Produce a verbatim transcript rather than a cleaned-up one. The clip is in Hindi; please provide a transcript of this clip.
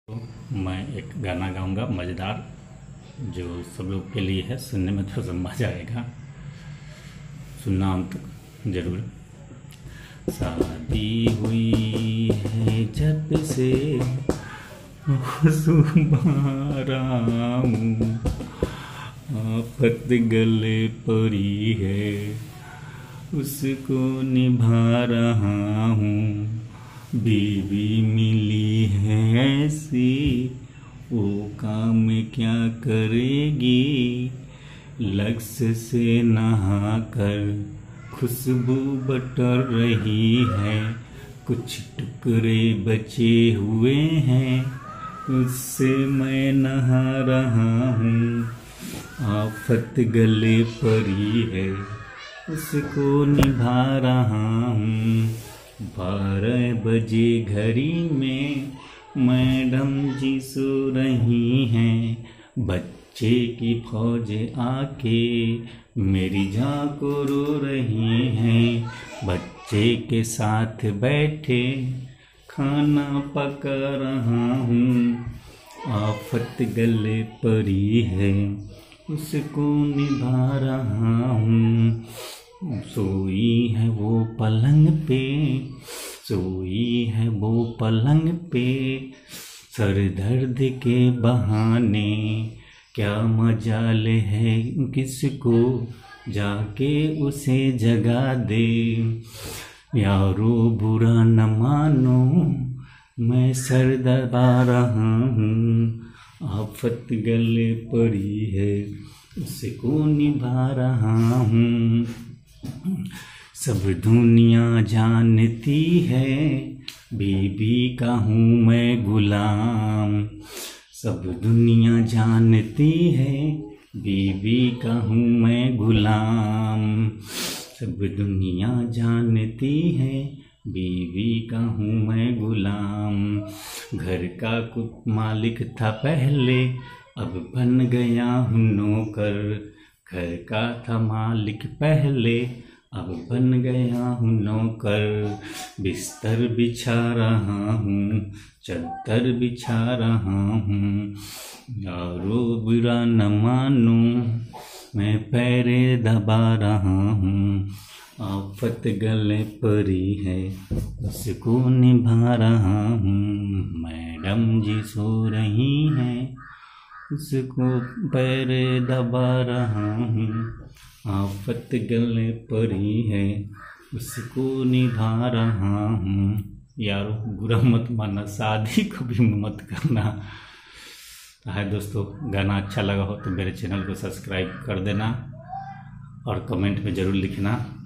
तो मैं एक गाना गाऊंगा मज़ेदार, जो सब लोग के लिए है। सुनने में थोड़ा सा मजा आएगा, सुनना अंत तक जरूर। शादी हुई है जब से सुमारा हूँ, आफत गले पड़ी है उसको निभा रहा हूँ। बीवी मिली है ऐसी, वो काम क्या करेगी। लक्ष्य से नहा कर खुशबू बटर रही है, कुछ टुकड़े बचे हुए हैं उससे मैं नहा रहा हूँ। आफत गले पड़ी है उसको निभा रहा हूँ। बारह बजे घड़ी में मैडम जी सो रही हैं, बच्चे की फौज आके मेरी जान को रो रही हैं। बच्चे के साथ बैठे खाना पका रहा हूँ। आफत गले पड़ी है उसको निभा रहा हूँ। सोई है वो पलंग पे, सोई है वो पलंग पे, सर दर्द के बहाने क्या मजाल है किसको जाके उसे जगा दे। यारो बुरा न मानो मैं सर दबा रहा हूँ। आफत गले पड़ी है उसको निभा रहा हूँ। सब दुनिया जानती है बीबी का हूँ मैं गुलाम। सब दुनिया जानती है बीबी का हूँ मैं गुलाम। सब दुनिया जानती है बीवी का हूँ मैं गुलाम। घर का कुछ मालिक था पहले, अब बन गया हूँ नौकर। घर का था मालिक पहले, अब बन गया हूँ नौकर। बिस्तर बिछा रहा हूँ, चद्दर बिछा रहा हूँ। यारो बुरा न मानो मैं पैरे दबा रहा हूँ। आफत गले पड़ी है उसको निभा रहा हूँ। मैडम जी सो रही हैं, उसको पैरे दबा रहा हूँ। आफत गले पड़ी है उसको निभा रहा हूँ। यारो बुरा मत मानना, शादी को भी मत करना। है दोस्तों, गाना अच्छा लगा हो तो मेरे चैनल को सब्सक्राइब कर देना और कमेंट में ज़रूर लिखना।